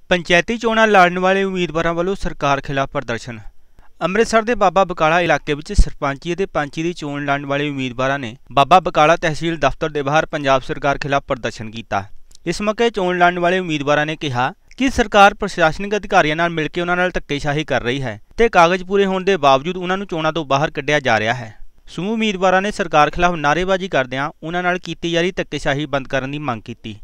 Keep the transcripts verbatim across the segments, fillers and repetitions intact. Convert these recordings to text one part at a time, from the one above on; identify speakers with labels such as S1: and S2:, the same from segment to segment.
S1: पंचायती चोणां लड़न वाले उम्मीदवारों वालों सरकार खिलाफ प्रदर्शन। ਅੰਮ੍ਰਿਤਸਰ ਦੇ ਬਾਬਾ ਬਕਾਲਾ ਇਲਾਕੇ ਵਿੱਚ ਸਰਪੰਚੀ ਅਤੇ ਪੰਚੀ ਦੀ ਚੋਣ ਲੜਨ ਵਾਲੇ ਉਮੀਦਵਾਰਾਂ ਨੇ ਬਾਬਾ ਬਕਾਲਾ ਤਹਿਸੀਲ ਦਫ਼ਤਰ ਦੇ ਬਾਹਰ ਪੰਜਾਬ ਸਰਕਾਰ ਖਿਲਾਫ ਪ੍ਰਦਰਸ਼ਨ ਕੀਤਾ। ਇਸ ਮੌਕੇ ਚੋਣ ਲੜਨ ਵਾਲੇ ਉਮੀਦਵਾਰਾਂ ਨੇ ਕਿਹਾ ਕਿ ਸਰਕਾਰ ਪ੍ਰਸ਼ਾਸਨਿਕ ਅਧਿਕਾਰੀਆਂ ਨਾਲ ਮਿਲ ਕੇ ਉਹਨਾਂ ਨਾਲ ਧੱਕੇਸ਼ਾਹੀ ਕਰ ਰਹੀ ਹੈ ਤੇ ਕਾਗਜ਼ ਪੂਰੇ ਹੋਣ ਦੇ ਬਾਵਜੂਦ ਉਹਨਾਂ ਨੂੰ ਚੋਣਾਂ ਤੋਂ ਬਾਹਰ ਕੱਢਿਆ ਜਾ ਰਿਹਾ ਹੈ। ਸਮੂਹ ਉਮੀਦਵਾਰਾਂ ਨੇ ਸਰਕਾਰ ਖਿਲਾਫ ਨਾਅਰੇਬਾਜ਼ੀ ਕਰਦਿਆਂ ਉਹਨਾਂ ਨਾਲ ਕੀਤੀ ਜਾ ਰਹੀ ਧੱਕੇਸ਼ਾਹੀ ਬੰਦ ਕਰਨ ਦੀ ਮੰਗ ਕੀਤੀ।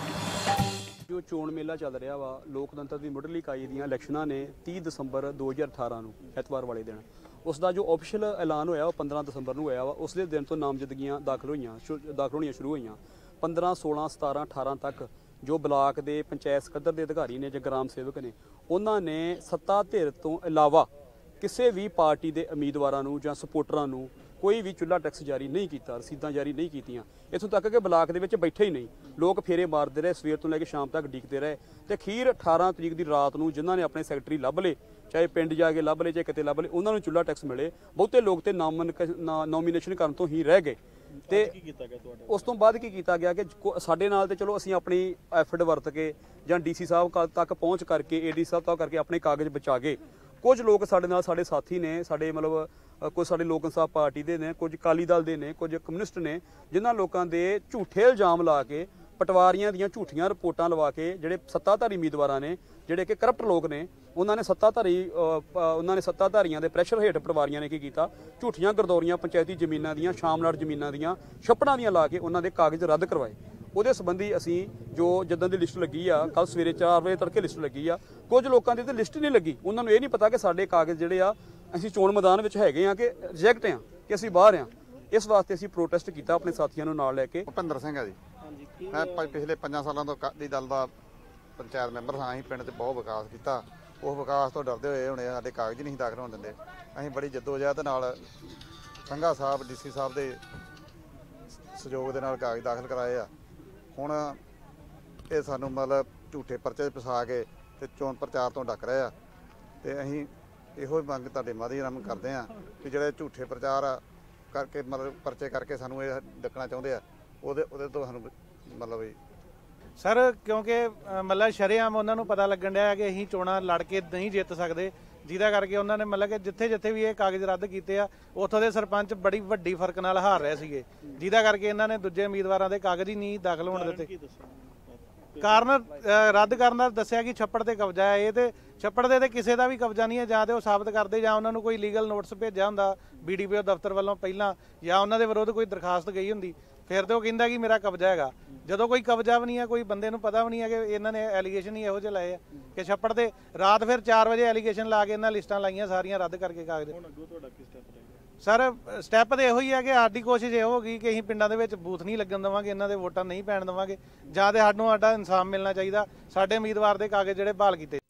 S2: जो चोण मेला चल रहा वा लोकतंत्र की मुढ़ली इकाई दी इलैक्शनां ने तीह दसंबर दो हज़ार अठारह नूं एतवार वाले दिन उसका जो ऑफिशियल ऐलान होया वो पंद्रह दसंबर नूं होया वा। उस दिन तो नामजदगियां दाखिल होईयां दाखिल होणियां शुरू होईयां। पंद्रह सोलह सतारह अठारह तक जो ब्लाक के पंचायत सकत्तर के अधिकारी ने जो ग्राम सेवक ने उन्होंने सत्ता धिर तो इलावा किसी भी पार्टी के उम्मीदवारों नूं जां सपोर्टरां नूं कोई भी चुल्हा टैक्स जारी नहीं किया, रसीदां जारी नहीं कीतियां। इत्थों तक कि ब्लाक दे विच बैठे ही नहीं, लोग फेरे मारते रहे, सवेर तो लैके शाम तक डिगते रहे। तो अखीर अठारह तरीक की रात नूं जिन्हां ने अपने सैकटरी लभ ले, चाहे पिंड जाके लभ ले चाहे किते लभ ले, उन्हां नूं चुल्हा टैक्स मिले। बहुते लोग तो नामन नॉमीनेशन करन तो ही रह गए। तो उस तो बाद की किया गया कि साडे नाल ते चलो असीं अपनी एफर्ट वरत के जां डी सी साहब तक पहुँच करके ए डी साहब तक करके अपने कागज़ बचा के कुछ लोग साडे नाल साडे साथी ने, साडे मतलब कुछ साडे लोक इंसाफ पार्टी दे ने, कुछ अकाली दल दे ने, कुछ कम्युनिस्ट ने, जिन्हां लोकां दे झूठे इल्जाम ला के पटवारियां दीयां झूठियां रिपोर्टां लवा के जिहड़े सत्ताधारी उम्मीदवार ने जिहड़े कि करप्ट लोग ने उन्होंने सत्ताधारी उन्होंने सत्ताधारियों के प्रैशर हेठ पटवारियां ने की कीता झूठियां गरदौरियां पंचायती जमीनां दीयां शामलाट जमीनां दीयां छप्पड़ां दीयां ला के उन्होंने कागज़ रद्द करवाए। ਉਹਦੇ संबंधी असी जो जिद्दां ਦੀ लिस्ट लगी आ कल सवेरे चार बजे तड़के लिस्ट लगी आ। कुछ लोगों की तो लिस्ट नहीं लगी, उन्होंने ये नहीं पता कि साडे कागज़ जिहड़े आ असीं चोण मैदान विच हैगे आ कि रिजैक्ट आ कि असीं बाहर आ। इस वास्ते असीं प्रोटेस्ट किया अपने साथियों को नाल लैके।
S3: ਭੁਪਿੰਦਰ ਸਿੰਘ है जी, मैं पिछले पाँच सालों तो अकाली दल का पंचायत मैंबर हाँ। असीं पिंड 'ਚ बहुत विकास किया, उस विकास तो डरते हुए हुणे साडे कागज़ नहीं दाखिल होण दिंदे। असीं बड़ी जद्दोजहद नाल संघा साहब डी सी साहब के सहयोग के नाल कागज़ दाखिल कराए आ। ਹੁਣ ਇਹ ਸਾਨੂੰ ਮਤਲਬ ਝੂਠੇ ਪਰਚੇ ਫਸਾ ਕੇ ਤੇ ਚੋਣ ਪ੍ਰਚਾਰ ਤੋਂ ਡੱਕ ਰਹੇ ਆ ਤੇ ਅਸੀਂ ਇਹੋ ਹੀ ਮੰਗ ਤੁਹਾਡੇ ਮਾਧਿਅਮ ਨਾਲ ਕਰਦੇ ਆ ਕਿ ਜਿਹੜੇ ਝੂਠੇ ਪ੍ਰਚਾਰ ਕਰਕੇ ਮਤਲਬ ਪਰਚੇ ਕਰਕੇ ਸਾਨੂੰ ਇਹ ਡੱਕਣਾ ਚਾਹੁੰਦੇ ਆ ਉਹਦੇ ਉਹਦੇ ਤੋਂ ਸਾਨੂੰ ਮਤਲਬ
S4: ਸਰ ਕਿਉਂਕਿ ਮਤਲਬ ਸ਼ਰੇਆਮ ਉਹਨਾਂ ਨੂੰ ਪਤਾ ਲੱਗਣ ਡਿਆ ਕਿ ਅਸੀਂ ਚੋਣਾਂ ਲੜ ਕੇ ਨਹੀਂ ਜਿੱਤ ਸਕਦੇ, ਜਿਹਦਾ ਕਰਕੇ ਉਹਨਾਂ ਨੇ ਮਤਲਬ ਕਿ ਜਿੱਥੇ ਜਿੱਥੇ ਵੀ ਇਹ ਕਾਗਜ਼ ਰੱਦ ਕੀਤੇ ਆ ਉੱਥੋਂ ਦੇ ਸਰਪੰਚ ਬੜੀ ਵੱਡੀ ਫਰਕ ਨਾਲ ਹਾਰ ਰਹੇ ਸੀਗੇ, ਜਿਹਦਾ ਕਰਕੇ ਇਹਨਾਂ ਨੇ ਦੂਜੇ ਉਮੀਦਵਾਰਾਂ ਦੇ ਕਾਗਜ਼ ਹੀ ਨਹੀਂ ਦਾਖਲ ਹੋਣ ਦਿੱਤੇ। ਕਾਰਨ ਰੱਦ ਕਰਨ ਦਾ ਦੱਸਿਆ ਕਿ ਛੱਪੜ ਤੇ ਕਬਜ਼ਾ ਹੈ। ਇਹ ਤੇ ਛੱਪੜ ਦੇ ਤੇ ਕਿਸੇ ਦਾ ਵੀ ਕਬਜ਼ਾ ਨਹੀਂ ਹੈ, ਜਾਂ ਤੇ ਉਹ ਸਾਬਤ ਕਰਦੇ ਜਾਂ ਉਹਨਾਂ ਨੂੰ ਕੋਈ ਲੀਗਲ ਨੋਟਿਸ ਭੇਜਿਆ ਹੁੰਦਾ ਬੀ ਡੀ ਪੀ ਓ ਦਫ਼ਤਰ ਵੱਲੋਂ ਪਹਿਲਾਂ, ਜਾਂ ਉਹਨਾਂ ਦੇ ਵਿਰੁੱਧ ਕੋਈ ਦਰਖਾਸਤ ਗਈ ਹੁੰਦੀ, ਫਿਰ ਤੇ ਉਹ ਕਹਿੰਦਾ ਕਿ ਮੇਰਾ ਕਬਜ਼ਾ ਹੈਗਾ। ਜਦੋਂ ਕੋਈ ਕਬਜ਼ਾ ਵੀ ਨਹੀਂ ਹੈ, ਕੋਈ ਬੰਦੇ ਨੂੰ ਪਤਾ ਵੀ ਨਹੀਂ ਹੈ ਕਿ ਇਹਨਾਂ ਨੇ ਐਲੀਗੇਸ਼ਨ ਹੀ ਇਹੋ ਜਿਹੇ ਲਾਏ ਆ ਕਿ ਛੱਪੜ ਤੇ ਰਾਤ ਫਿਰ ਚਾਰ ਵਜੇ ਐਲੀਗੇਸ਼ਨ ਲਾ ਕੇ ਇਹਨਾਂ ਲਿਸਟਾਂ ਲਾਈਆਂ ਸਾਰੀਆਂ ਰੱਦ ਕਰਕੇ ਕਾਗਜ਼। ਸਰ ਸਟੈਪ ਤਾਂ ਇਹੋ ਹੀ ਹੈ ਕਿ ਸਾਡੀ ਕੋਸ਼ਿਸ਼ ਇਹੋ ਹੋਗੀ ਕਿ ਅਸੀਂ ਪਿੰਡਾਂ ਦੇ ਵਿੱਚ ਬੂਥ ਨਹੀਂ ਲੱਗਣ ਦੇਵਾਂਗੇ, ਇਹਨਾਂ ਦੇ ਵੋਟਾਂ ਨਹੀਂ ਪੈਣ ਦੇਵਾਂਗੇ, ਜਾਂ ਤੇ ਸਾਨੂੰ ਸਾਡਾ ਇਨਸਾਫ ਮਿਲਣਾ ਚਾਹੀਦਾ, ਸਾਡੇ ਉਮੀਦਵਾਰ ਦੇ ਕਾਗਜ਼ ਜਿਹੜੇ ਬਹਾਲ ਕੀਤੇ।